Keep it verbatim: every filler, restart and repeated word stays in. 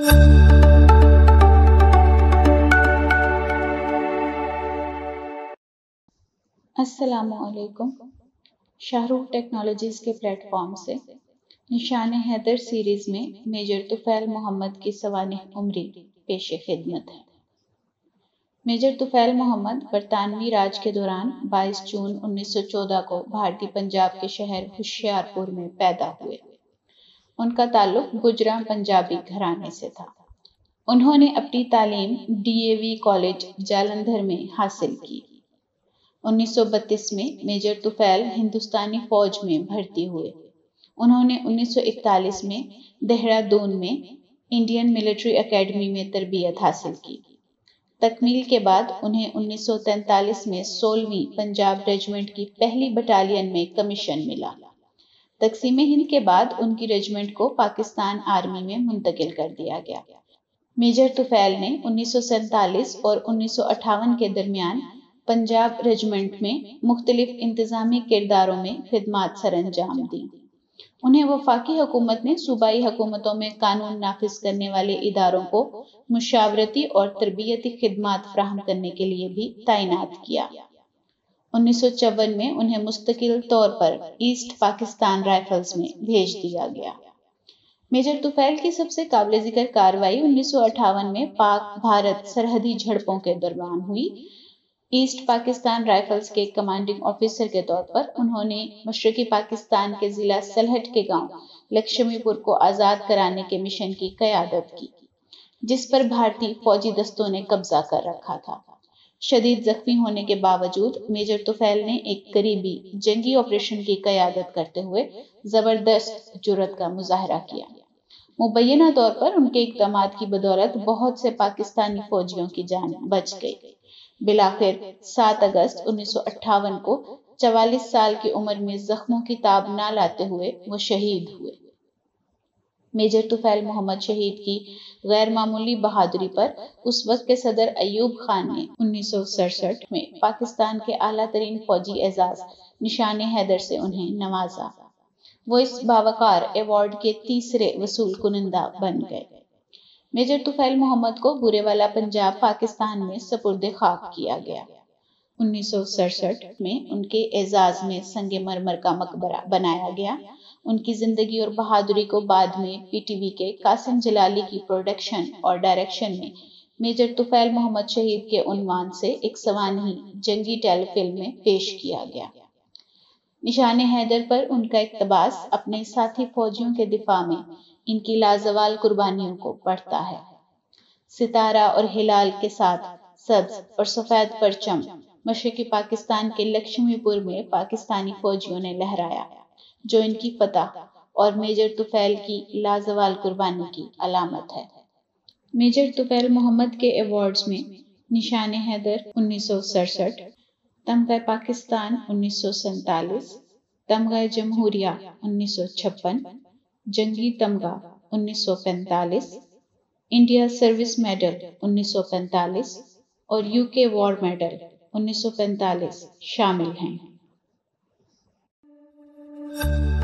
السلام علیکم۔ شاہ رخ ٹیکنالوجیز کے پلیٹ فارم سے نشان حیدر سیریز میں میجر طفیل محمد کی سوانح عمری پیش خدمت ہے۔ میجر طفیل محمد برطانوی راج کے دوران بائیس جون انیس سو چودہ کو بھارتی پنجاب کے شہر ہوشیارپور میں پیدا ہوئے۔ ان کا تعلق گجراں پنجابی گھرانے سے تھا۔ انہوں نے اپنی تعلیم D A V college Jalandhar میں حاصل کی۔ انیس سو بتیس میں میجر طفیل ہندوستانی فوج میں بھرتی ہوئے۔ انہوں نے انیس سو اکتالیس میں دہرادون میں انڈین ملٹری اکیڈمی میں تربیت حاصل کی۔ تکمیل کے بعد انہیں انیس سو تینتالیس میں سولہویں پنجاب ریجمنٹ کی پہلی بٹالین میں کمیشن ملا۔ تقسیم ہند کے بعد ان کی ریجمنٹ کو پاکستان آرمی میں منتقل کر دیا گیا۔ میجر طفیل نے انیس سو سینتالیس اور انیس سو اٹھاون کے درمیان پنجاب ریجمنٹ میں مختلف انتظامی کرداروں میں خدمات سر انجام دیں۔ انہیں وفاقی حکومت نے صوبائی حکومتوں میں قانون نافذ کرنے والے اداروں کو مشاورتی اور تربیتی خدمات فراہم کرنے کے لیے بھی تعینات کیا۔ انیس سو چون میں انہیں مستقل طور پر ایسٹ پاکستان رائفلز میں بھیج دیا گیا۔ میجر طفیل کی سب سے قابل ذکر کارروائی انیس سو اٹھاون میں پاک بھارت سرحدی جھڑپوں کے دوران ہوئی۔ ایسٹ پاکستان رائفلز کے کمانڈنگ آفیسر کے طور پر انہوں نے مشرقی پاکستان کے ضلع سلہٹ کے گاؤں لکشمی پور کو آزاد کرانے کے مشن کی قیادت کی، جس پر بھارتی فوجی دستوں نے قبضہ کر رکھا تھا۔ شدید زخمی ہونے کے باوجود میجر طفیل نے ایک قریبی جنگی آپریشن کی قیادت کرتے ہوئے زبردست جرأت کا مظاہرہ کیا۔ مبینہ طور پر ان کے اقدامات کی بدولت بہت سے پاکستانی فوجیوں کی جان بچ گئی۔ بالآخر سات اگست انیس سو اٹھاون کو چوالیس سال کی عمر میں زخموں کی تاب نہ لاتے ہوئے وہ شہید ہوئے۔ میجر طفیل محمد شہید کی غیر معمولی بہادری پر اس وقت کے صدر ایوب خان نے انیس سو سڑسٹھ میں پاکستان کے اعلیٰ ترین فوجی اعزاز نشان حیدر سے انہیں نوازا۔ وہ اس باوقار ایوارڈ کے تیسرے وصول کنندہ بن گئے۔ میجر طفیل محمد کو بورے والا پنجاب پاکستان میں سپرد خاک کیا گیا۔ انیس سو سڑسٹھ میں ان کے اعزاز میں سنگ مرمر کا مقبرہ بنایا گیا۔ ان کی زندگی اور بہادری کو بعد میں پی ٹی وی کے قاسم جلالی کی پروڈکشن اور ڈائریکشن میں میجر طفیل محمد شہید کے عنوان سے ایک سوانحی جنگی ٹیلی فلم میں پیش کیا گیا۔ نشان حیدر پر ان کا اقتباس اپنے ساتھی فوجیوں کے دفاع میں ان کی لازوال قربانیوں کو پڑھتا ہے۔ ستارہ اور ہلال کے ساتھ سبز اور سفید پرچم مشرقی پاکستان کے لکشمی پور میں پاکستانی فوجیوں نے لہرایا، جو ان کی فتح اور میجر طفیل کی لازوال قربانی کی علامت ہے۔ میجر طفیل محمد کے ایوارڈز میں نشان حیدر انیس سو سڑسٹھ، تمغہ پاکستان انیس سو سینتالیس، تمغہ جمہوریہ انیس سو چھپن، جنگی تمغہ انیس سو پینتالیس، انڈیا سروس میڈل انیس سو پینتالیس اور یو کے وار میڈل انیس سو پینتالیس شامل ہیں۔